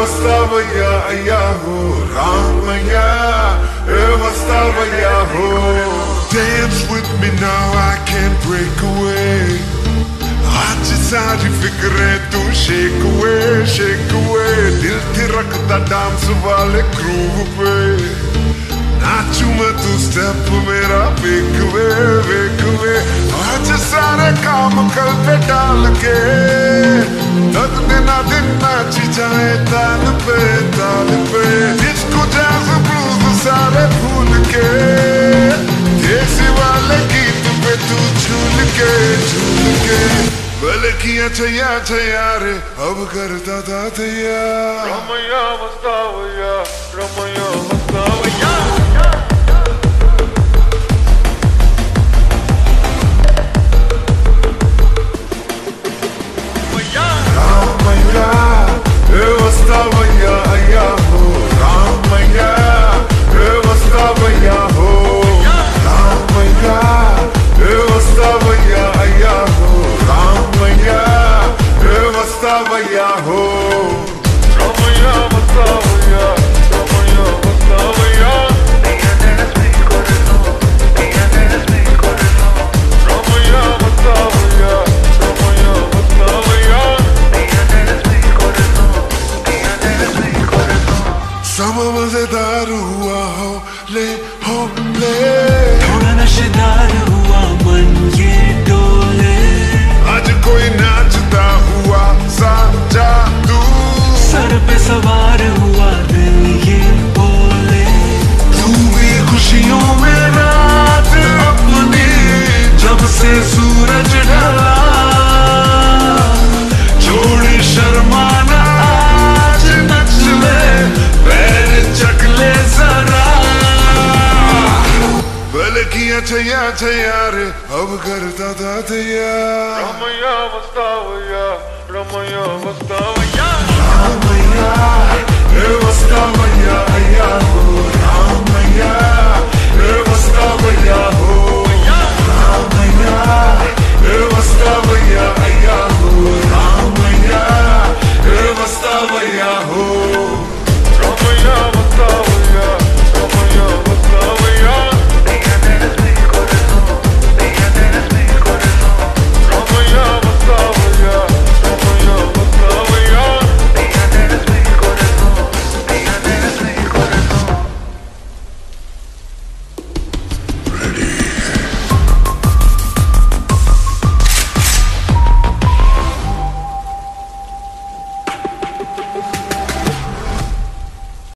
Vastavaya Ayaho Ramaya Vastavaya ho. Dance with me now, I can't break away. आज सारी फिक्रें तू shake away. दिल थिरकता dance वाले groove पे, नाचू मैं तू स्टेप मेरा वेक वे. आज सारे काम कल पे डाल के तक दिन नाची जाए ताल पे. डिस्को जैज ब्लूज सारे भूल के, देसी वाले गीत पे तू झूल के. बलकियां छया रे अब करता था तैयार. Ramaiah वस्तावया Ramaiah वस्तावया. Vastavaya Ayaho Ramaya Vastavaya ho. Ramaya Vastavaya Ayaho Ramaya Vastavaya ho. Ramaya Vastavaya Ramaya Vastavaya. Ramaya Vastavaya Ramaya Vastavaya. सब मजेदार हुआ हो ले थोड़ा नशेदार हुआ मन ये डोले. आज कोई नाचता हुआ सा जादू, सर पे सवार हुआ दिल ये बोले. तू भी खुशियों में रात अपनी जब से सूरज ढला, छोड़ी शर्माना आज नच ले पैर चकले जरा. बलकियां छया रे अब करता था तैयार. Ramaiah वस्तावया Ramaiah वस्तावया. Ramaya Vastavaya Ayaho Ramaya Vastavaya ho. Ramaya Vastavaya